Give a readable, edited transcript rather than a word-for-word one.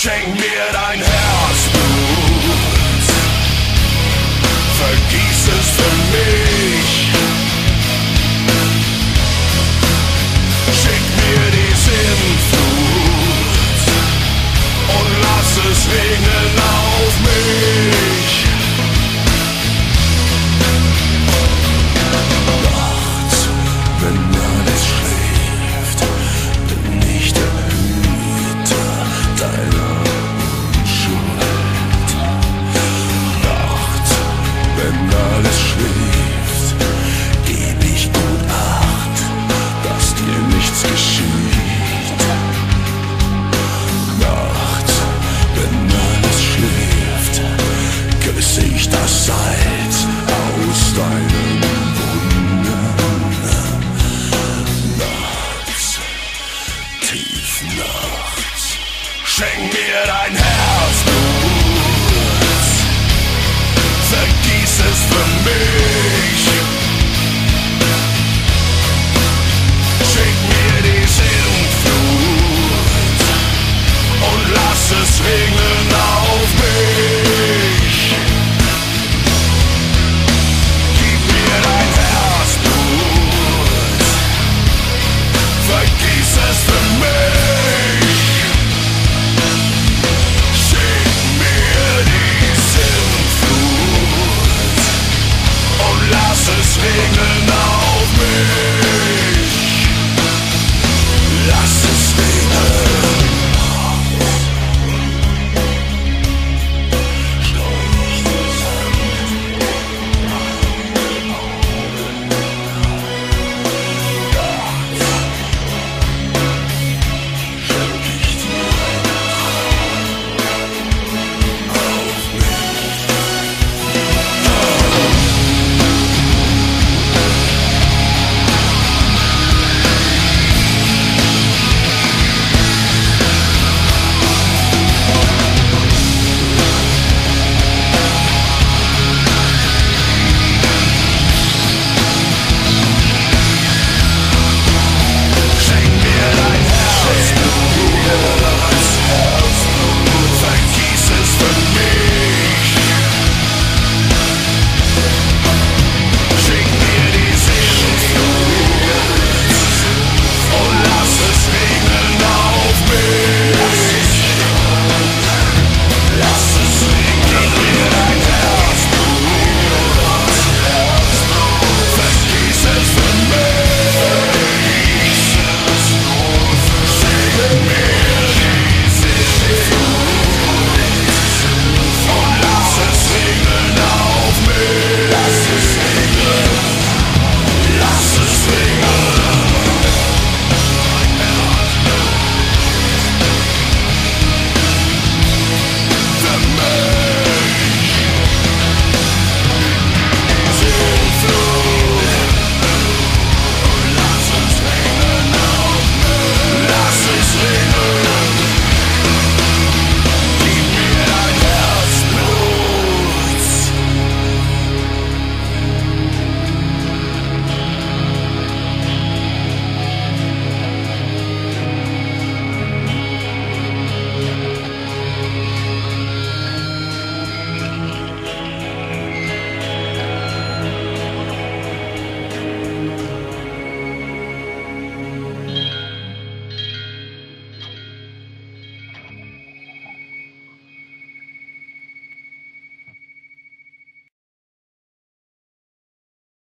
Schenk mir dein Herzblut, vergieß es für mich. Schick mir die Sinnflut und lass es regnen auf mich. Nachts, wenn alles schläft, bin ich der Hüter deiner Unschuld. Nachts, wenn alles schläft, geb ich gut Acht, dass dir nichts geschieht. Nachts, wenn alles schläft, küsse ich das Salz aus deinen Wunden. Nachts, tief nachts, schenk mir dein Herzblut, vergieß es für mich. Schick mir die Sinnflut und lass es regnen